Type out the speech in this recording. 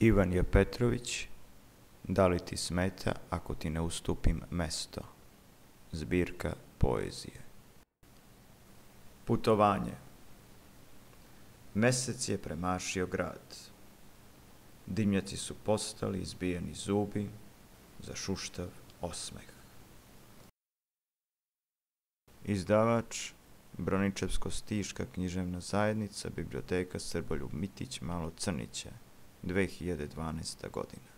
Ivan je Petrović, da li ti smeta ako ti ne ustupim mesto? Zbirka poezije. Putovanje. Mesec je premašio grad. Dimnjaci su postali izbijeni zubi za šuštav osmeh. Izdavač Broničevsko-stiška književna zajednica, biblioteka Srboljub Mitić, Malo Crniće, 2012. godina.